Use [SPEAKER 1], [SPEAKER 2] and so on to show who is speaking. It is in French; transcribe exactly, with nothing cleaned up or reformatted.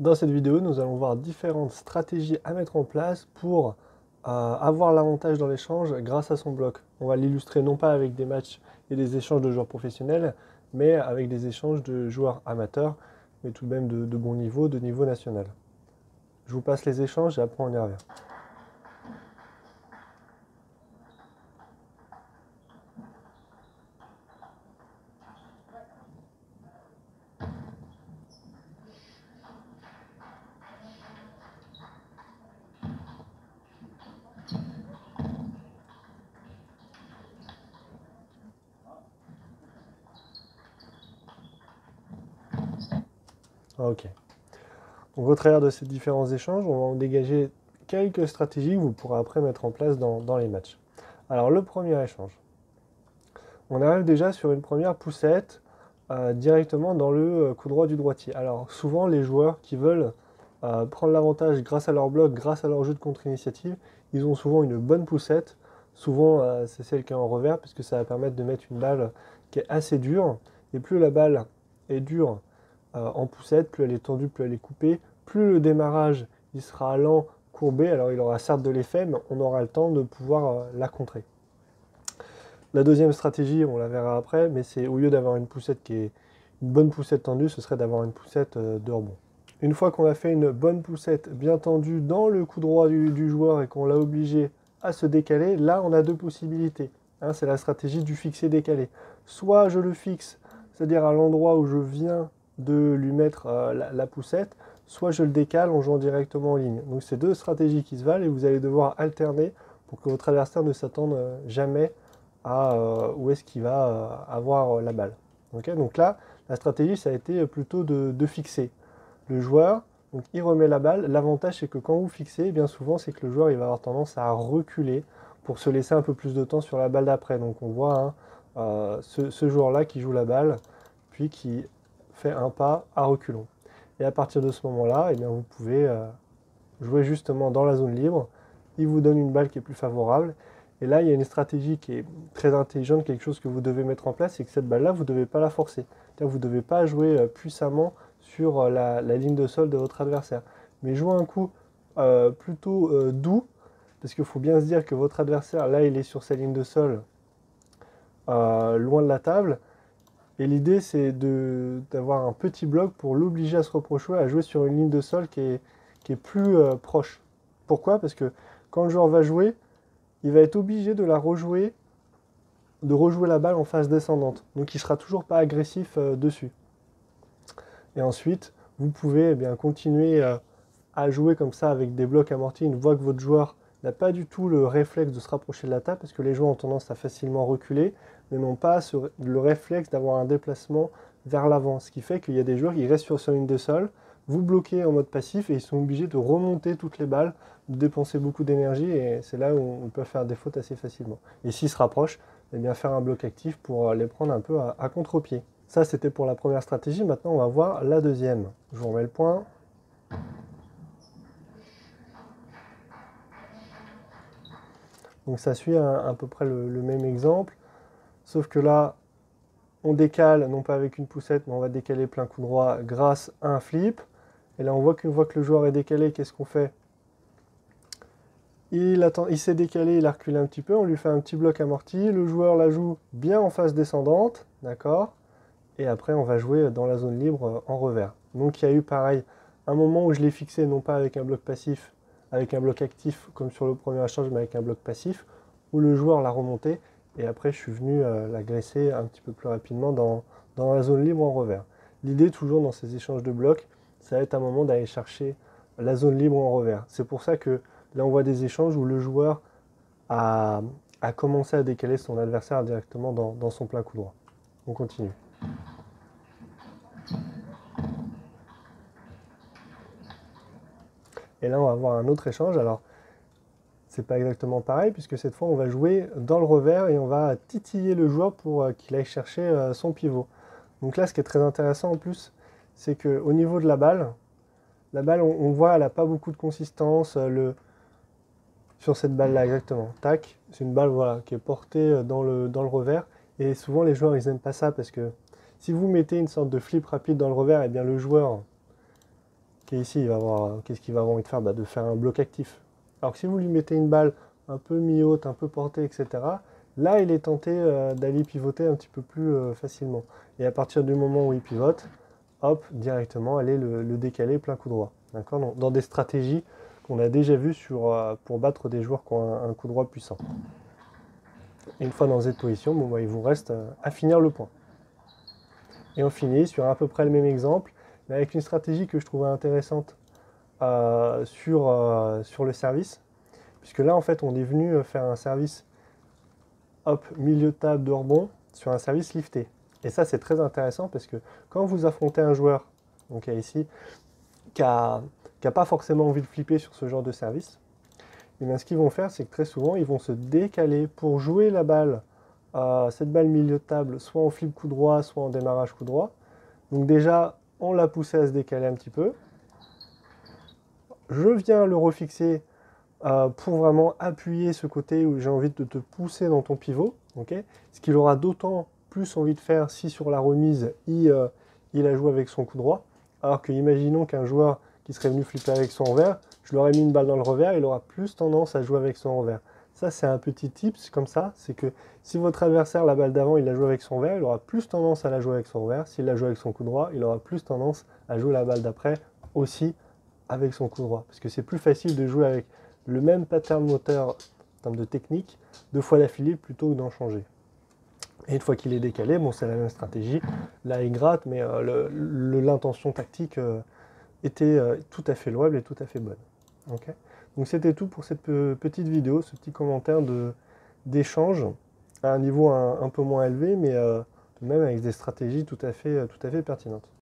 [SPEAKER 1] Dans cette vidéo, nous allons voir différentes stratégies à mettre en place pour euh, avoir l'avantage dans l'échange grâce à son bloc. On va l'illustrer non pas avec des matchs et des échanges de joueurs professionnels, mais avec des échanges de joueurs amateurs, mais tout de même de, de bon niveau, de niveau national. Je vous passe les échanges et après on y revient. Ok. Donc au travers de ces différents échanges, on va en dégager quelques stratégies que vous pourrez après mettre en place dans, dans les matchs. Alors le premier échange. On arrive déjà sur une première poussette euh, directement dans le euh, coup droit du droitier. Alors souvent les joueurs qui veulent euh, prendre l'avantage grâce à leur bloc, grâce à leur jeu de contre-initiative, ils ont souvent une bonne poussette. Souvent euh, c'est celle qui est en revers puisque ça va permettre de mettre une balle qui est assez dure. Et plus la balle est dure euh, en poussette, plus elle est tendue, plus elle est coupée, plus le démarrage il sera lent, courbé. Alors il aura certes de l'effet, mais on aura le temps de pouvoir euh, la contrer. La deuxième stratégie, on la verra après, mais c'est au lieu d'avoir une poussette qui est une bonne poussette tendue, ce serait d'avoir une poussette de rebond. Une fois qu'on a fait une bonne poussette bien tendue dans le coup droit du, du joueur et qu'on l'a obligé à se décaler, là on a deux possibilités. Hein, c'est la stratégie du fixé-décalé. Soit je le fixe, c'est-à-dire à, à l'endroit où je viens de lui mettre euh, la, la poussette, soit je le décale en jouant directement en ligne. Donc c'est deux stratégies qui se valent et vous allez devoir alterner pour que votre adversaire ne s'attende jamais à euh, où est-ce qu'il va euh, avoir euh, la balle. Okay, donc là, la stratégie, ça a été plutôt de, de fixer. Le joueur, donc il remet la balle. L'avantage, c'est que quand vous fixez, bien souvent, c'est que le joueur il va avoir tendance à reculer pour se laisser un peu plus de temps sur la balle d'après. Donc on voit hein, euh, ce, ce joueur-là qui joue la balle, puis qui fait un pas à reculons. Et à partir de ce moment-là, eh bien, vous pouvez euh, jouer justement dans la zone libre. Il vous donne une balle qui est plus favorable. Et là, il y a une stratégie qui est très intelligente, quelque chose que vous devez mettre en place, c'est que cette balle-là, vous ne devez pas la forcer. Vous ne devez pas jouer puissamment sur la, la ligne de sol de votre adversaire. Mais jouer un coup euh, plutôt euh, doux, parce qu'il faut bien se dire que votre adversaire, là, il est sur sa ligne de sol, euh, loin de la table. Et l'idée, c'est d'avoir un petit bloc pour l'obliger à se reprocher, à jouer sur une ligne de sol qui est, qui est plus euh, proche. Pourquoi? Parce que quand le joueur va jouer, il va être obligé de la rejouer, de rejouer la balle en phase descendante. Donc il ne sera toujours pas agressif euh, dessus. Et ensuite, vous pouvez eh bien, continuer euh, à jouer comme ça avec des blocs amortis une fois que votre joueur n'a pas du tout le réflexe de se rapprocher de la table, parce que les joueurs ont tendance à facilement reculer, mais n'ont pas ce, le réflexe d'avoir un déplacement vers l'avant. Ce qui fait qu'il y a des joueurs qui restent sur sa ligne de sol, vous bloquez en mode passif et ils sont obligés de remonter toutes les balles, de dépenser beaucoup d'énergie et c'est là où on peut faire des fautes assez facilement. Et s'ils se rapprochent, eh bien faire un bloc actif pour les prendre un peu à, à contre-pied. Ça c'était pour la première stratégie, maintenant on va voir la deuxième. Je vous remets le point. Donc ça suit à, à peu près le, le même exemple, sauf que là on décale, non pas avec une poussette, mais on va décaler plein coup droit grâce à un flip. Et là, on voit qu'une fois que le joueur est décalé, qu'est-ce qu'on fait? Il, attend, il s'est décalé, il a reculé un petit peu, on lui fait un petit bloc amorti. Le joueur la joue bien en phase descendante, d'accord? Et après, on va jouer dans la zone libre en revers. Donc, il y a eu pareil, un moment où je l'ai fixé, non pas avec un bloc passif, avec un bloc actif, comme sur le premier échange, mais avec un bloc passif, où le joueur l'a remonté. Et après, je suis venu euh, l'agresser un petit peu plus rapidement dans, dans la zone libre en revers. L'idée, toujours dans ces échanges de blocs, ça va être un moment d'aller chercher la zone libre en revers. C'est pour ça que là, on voit des échanges où le joueur a, a commencé à décaler son adversaire directement dans, dans son plein coup droit. On continue. Et là, on va avoir un autre échange. Alors, c'est pas exactement pareil, puisque cette fois, on va jouer dans le revers et on va titiller le joueur pour euh, qu'il aille chercher euh, son pivot. Donc là, ce qui est très intéressant en plus, c'est qu'au niveau de la balle, la balle, on, on voit, elle n'a pas beaucoup de consistance. Euh, le, sur cette balle-là, exactement. Tac, c'est une balle voilà, qui est portée dans le, dans le revers. Et souvent, les joueurs, ils n'aiment pas ça, parce que si vous mettez une sorte de flip rapide dans le revers, et bien le joueur ici, il va avoir, qu'est-ce qu'il va avoir envie de faire? Bah, de faire un bloc actif. Alors que si vous lui mettez une balle un peu mi-haute, un peu portée, et cetera, là, il est tenté euh, d'aller pivoter un petit peu plus euh, facilement. Et à partir du moment où il pivote, hop, directement, aller le, le décaler plein coup droit. D'accord? dans, dans des stratégies qu'on a déjà vues sur, euh, pour battre des joueurs qui ont un, un coup droit puissant. Et une fois dans cette position, bon, bah, il vous reste euh, à finir le point. Et on finit sur à peu près le même exemple, mais avec une stratégie que je trouvais intéressante euh, sur, euh, sur le service. Puisque là, en fait, on est venu faire un service, hop, milieu de table de rebond, sur un service lifté. Et ça, c'est très intéressant parce que quand vous affrontez un joueur, donc ici, qui n'a qui a pas forcément envie de flipper sur ce genre de service, et bien ce qu'ils vont faire, c'est que très souvent, ils vont se décaler pour jouer la balle, euh, cette balle milieu de table, soit en flip coup droit, soit en démarrage coup droit. Donc déjà, on l'a poussé à se décaler un petit peu. Je viens le refixer euh, pour vraiment appuyer ce côté où j'ai envie de te pousser dans ton pivot. Okay, ce qu'il aura d'autant plus envie de faire si sur la remise, il, euh, il a joué avec son coup droit. Alors que imaginons qu'un joueur qui serait venu flipper avec son revers, je lui aurais mis une balle dans le revers, il aura plus tendance à jouer avec son revers. Ça, c'est un petit tips comme ça, c'est que si votre adversaire, la balle d'avant, il a joué avec son revers, il aura plus tendance à la jouer avec son revers. S'il la joue avec son coup droit, il aura plus tendance à jouer la balle d'après aussi avec son coup droit. Parce que c'est plus facile de jouer avec le même pattern moteur en termes de technique deux fois d'affilée plutôt que d'en changer. Et une fois qu'il est décalé, bon, c'est la même stratégie. Là, il gratte, mais euh, l'intention tactique euh, était euh, tout à fait louable et tout à fait bonne. Okay, donc c'était tout pour cette petite vidéo, ce petit commentaire d'échange à un niveau un, un peu moins élevé, mais euh, tout de même avec des stratégies tout à fait, tout à fait pertinentes.